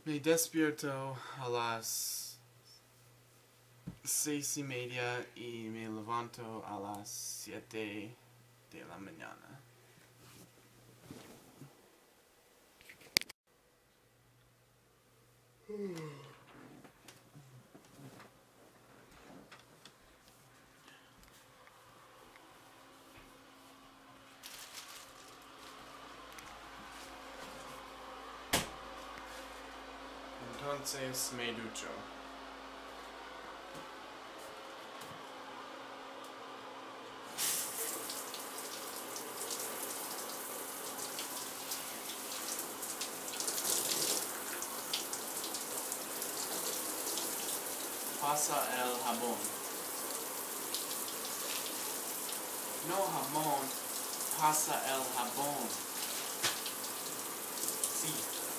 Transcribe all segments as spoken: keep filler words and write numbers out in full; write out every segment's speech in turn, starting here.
Me despierto a las seis y media y me levanto a las siete de la mañana. Entonces me ducho. Pasa el jabón. No jabón, pasa el jabón. Sí.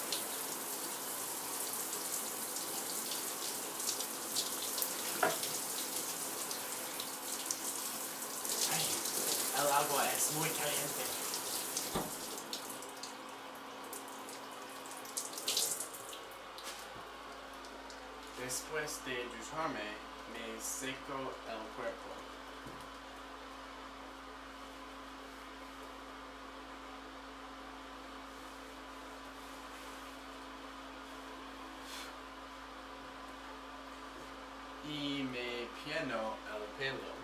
Ay, el agua es muy caliente. Después de ducharme, me seco el cuerpo. Y me peino el pelo.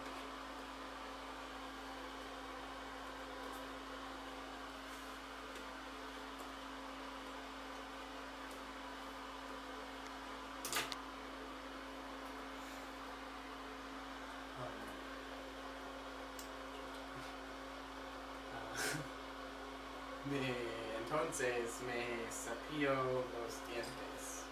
Me, entonces me cepillo los dientes.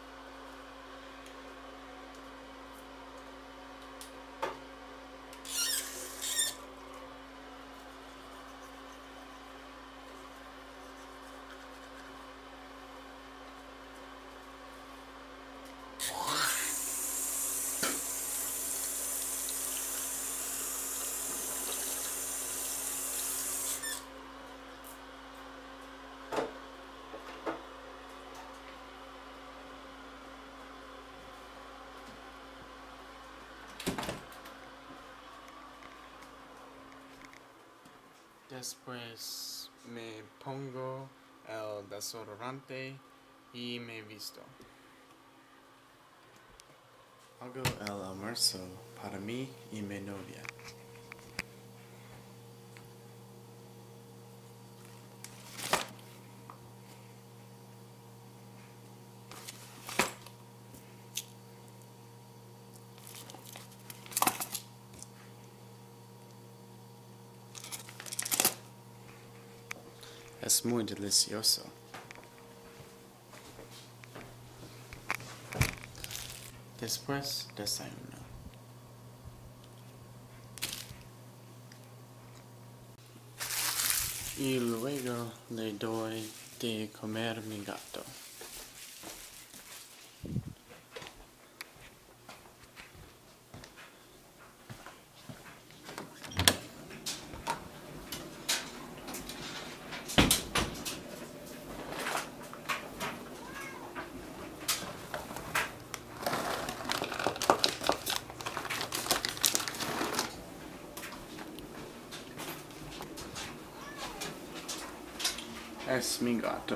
Después me pongo el desodorante y me visto. Hago el almuerzo para mí y mi novia. Es muy delicioso. Después desayuno. Y luego le doy de comer mi gato. Es mi gato.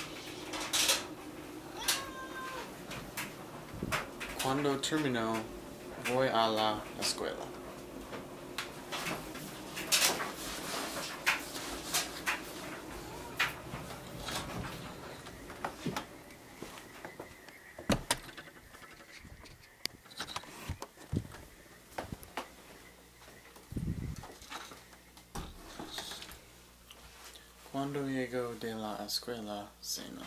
Cuando termino, voy a la escuela. Cuando llego de la escuela, ceno.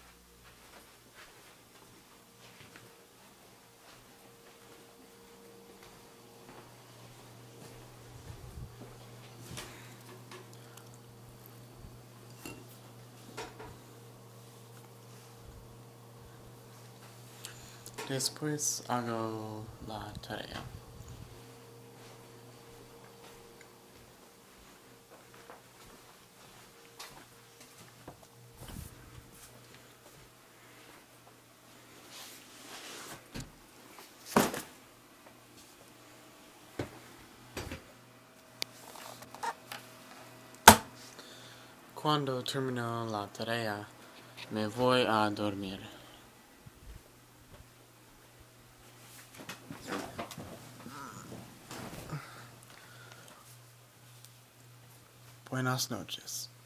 Después hago la tarea. Cuando termino la tarea, me voy a dormir. Buenas noches.